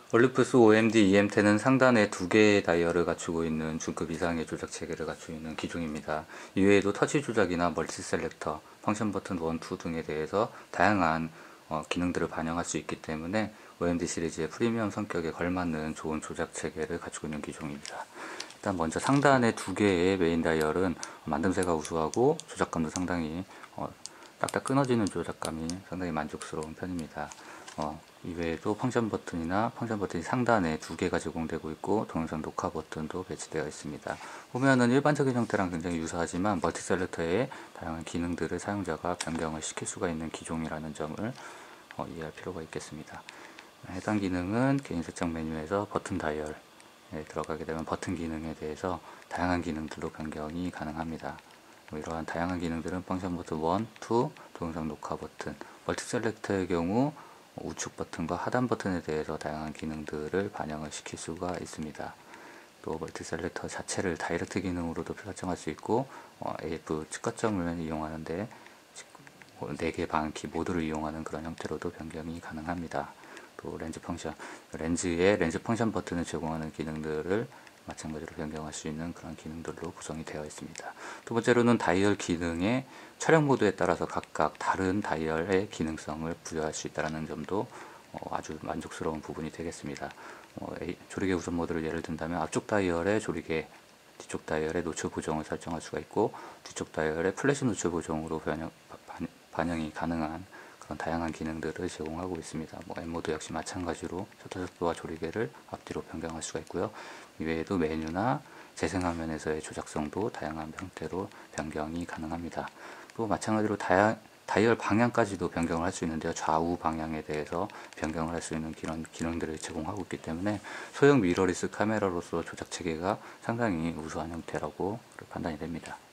올림푸스 OMD EM10은 상단에 두 개의 다이얼을 갖추고 있는 중급 이상의 조작 체계를 갖추고 있는 기종입니다. 이외에도 터치 조작이나 멀티 셀렉터, 펑션 버튼 1, 2 등에 대해서 다양한 기능들을 반영할 수 있기 때문에 OMD 시리즈의 프리미엄 성격에 걸맞는 좋은 조작 체계를 갖추고 있는 기종입니다. 일단 먼저 상단의 두 개의 메인 다이얼은 만듦새가 우수하고 조작감도 상당히 딱딱 끊어지는 조작감이 상당히 만족스러운 편입니다. 이외에도 펑션 버튼이나 펑션 버튼이 상단에 두 개가 제공되고 있고 동영상 녹화 버튼도 배치되어 있습니다. 보면은 일반적인 형태랑 굉장히 유사하지만 멀티 셀렉터의 다양한 기능들을 사용자가 변경을 시킬 수가 있는 기종이라는 점을 이해할 필요가 있겠습니다. 해당 기능은 개인 설정 메뉴에서 버튼 다이얼에 들어가게 되면 버튼 기능에 대해서 다양한 기능들로 변경이 가능합니다. 이러한 다양한 기능들은 펑션 버튼 1, 2, 동영상 녹화 버튼, 멀티 셀렉터의 경우 우측 버튼과 하단 버튼에 대해서 다양한 기능들을 반영을 시킬 수가 있습니다. 또 멀티 셀렉터 자체를 다이렉트 기능으로도 설정할 수 있고 AF 측거점을 이용하는데 4개 방향키 모두를 이용하는 그런 형태로도 변경이 가능합니다. 또 렌즈 펑션, 렌즈의 렌즈 펑션 버튼을 제공하는 기능들을 마찬가지로 변경할 수 있는 그런 기능들로 구성이 되어 있습니다. 두 번째로는 다이얼 기능의 촬영 모드에 따라서 각각 다른 다이얼의 기능성을 부여할 수 있다는 점도 아주 만족스러운 부분이 되겠습니다. 조리개 우선 모드를 예를 든다면 앞쪽 다이얼의 조리개, 뒤쪽 다이얼의 노출 보정을 설정할 수가 있고 뒤쪽 다이얼의 플래시 노출 보정으로 반영이 가능한 그런 다양한 기능들을 제공하고 있습니다. M모드 역시 마찬가지로 셔터 속도와 조리개를 앞뒤로 변경할 수가 있고요. 이외에도 메뉴나 재생화면에서의 조작성도 다양한 형태로 변경이 가능합니다. 또 마찬가지로 다이얼 방향까지도 변경을 할 수 있는데요. 좌우 방향에 대해서 변경을 할 수 있는 그런 기능들을 제공하고 있기 때문에 소형 미러리스 카메라로서 조작 체계가 상당히 우수한 형태라고 판단이 됩니다.